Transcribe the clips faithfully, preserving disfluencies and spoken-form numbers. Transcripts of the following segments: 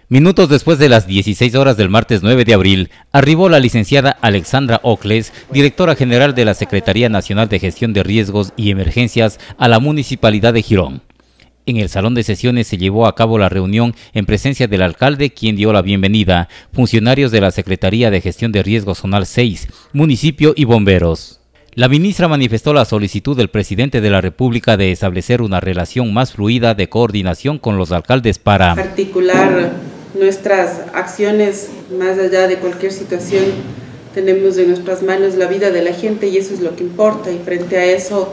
Minutos después de las dieciséis horas del martes nueve de abril, arribó la licenciada Alexandra Ocles, directora general de la Secretaría Nacional de Gestión de Riesgos y Emergencias, a la Municipalidad de Girón. En el salón de sesiones se llevó a cabo la reunión en presencia del alcalde, quien dio la bienvenida, funcionarios de la Secretaría de Gestión de Riesgos Zonal seis, municipio y bomberos. La ministra manifestó la solicitud del presidente de la República de establecer una relación más fluida de coordinación con los alcaldes para articular nuestras acciones más allá de cualquier situación. Tenemos en nuestras manos la vida de la gente y eso es lo que importa, y frente a eso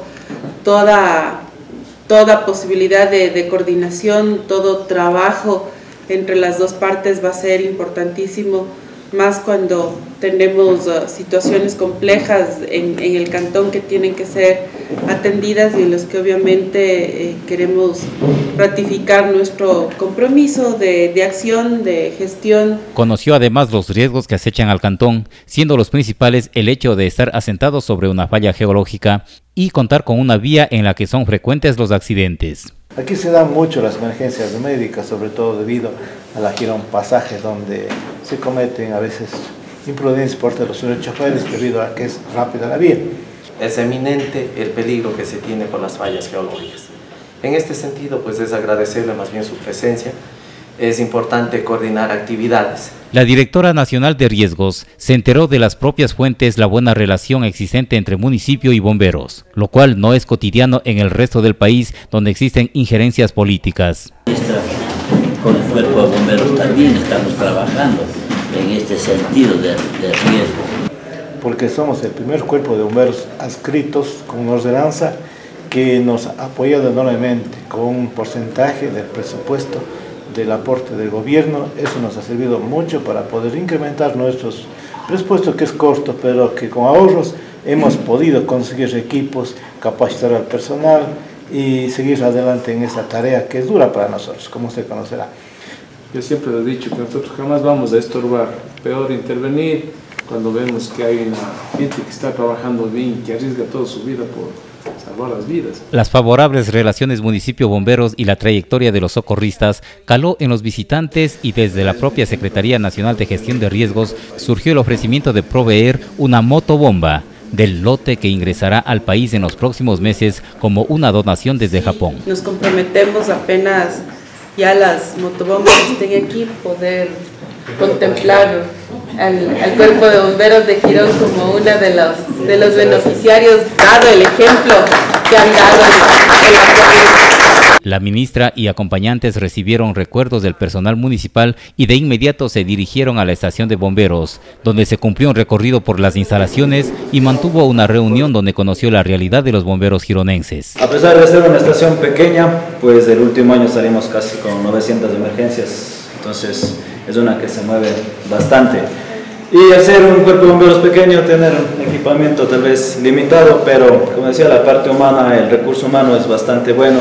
toda, toda posibilidad de, de coordinación, todo trabajo entre las dos partes va a ser importantísimo, más cuando tenemos uh, situaciones complejas en, en el cantón que tienen que ser atendidas y en los que obviamente eh, queremos ratificar nuestro compromiso de, de acción, de gestión. Conoció además los riesgos que acechan al cantón, siendo los principales el hecho de estar asentados sobre una falla geológica y contar con una vía en la que son frecuentes los accidentes. Aquí se dan mucho las emergencias médicas, sobre todo debido a la Girón Pasaje, donde se cometen a veces imprudencias por parte de los choferes debido a que es rápida la vía. Es eminente el peligro que se tiene por las fallas geológicas. En este sentido, pues es agradecerle más bien su presencia. Es importante coordinar actividades. La directora nacional de riesgos se enteró de las propias fuentes la buena relación existente entre municipio y bomberos, lo cual no es cotidiano en el resto del país donde existen injerencias políticas. Con el cuerpo de bomberos también estamos trabajando en este sentido de, de riesgo. Porque somos el primer cuerpo de bomberos adscritos con una ordenanza que nos ha apoyado enormemente con un porcentaje del presupuesto del aporte del gobierno. Eso nos ha servido mucho para poder incrementar nuestros presupuestos, que es corto, pero que con ahorros hemos podido conseguir equipos, capacitar al personal y seguir adelante en esa tarea que es dura para nosotros, como usted conocerá. Yo siempre he dicho que nosotros jamás vamos a estorbar, peor intervenir cuando vemos que hay una gente que está trabajando bien, que arriesga toda su vida por salvar las vidas. Las favorables relaciones municipio-bomberos y la trayectoria de los socorristas caló en los visitantes, y desde la propia Secretaría Nacional de Gestión de Riesgos surgió el ofrecimiento de proveer una motobomba del lote que ingresará al país en los próximos meses como una donación desde Japón. Nos comprometemos apenas ya las motobombas estén aquí, poder contemplar al, al cuerpo de bomberos de Girón como una de los, de los beneficiarios, dado el ejemplo que han dado el apoyo. La ministra y acompañantes recibieron recuerdos del personal municipal y de inmediato se dirigieron a la estación de bomberos, donde se cumplió un recorrido por las instalaciones y mantuvo una reunión donde conoció la realidad de los bomberos gironenses. A pesar de ser una estación pequeña, pues el último año salimos casi con novecientas emergencias, entonces es una que se mueve bastante. Y al ser un cuerpo de bomberos pequeño, tener un equipamiento tal vez limitado, pero como decía, la parte humana, el recurso humano es bastante bueno.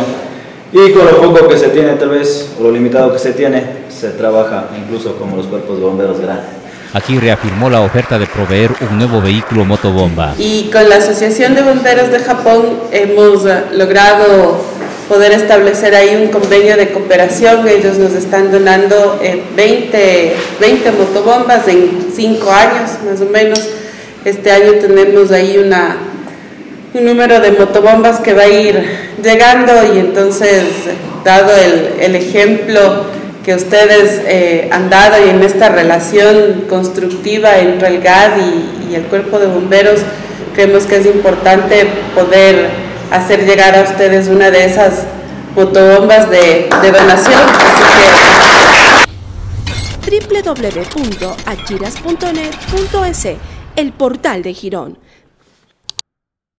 Y con lo poco que se tiene, tal vez, o lo limitado que se tiene, se trabaja incluso como los cuerpos de bomberos grandes. Aquí reafirmó la oferta de proveer un nuevo vehículo motobomba. Y con la Asociación de Bomberos de Japón hemos logrado poder establecer ahí un convenio de cooperación. Ellos nos están donando eh, veinte, veinte motobombas en cinco años, más o menos. Este año tenemos ahí una... un número de motobombas que va a ir llegando, y entonces, dado el, el ejemplo que ustedes eh, han dado y en esta relación constructiva entre el G A D y, y el cuerpo de bomberos, creemos que es importante poder hacer llegar a ustedes una de esas motobombas de, de donación. Así que... doble u doble u doble u punto achiras punto net punto es, el portal de Girón.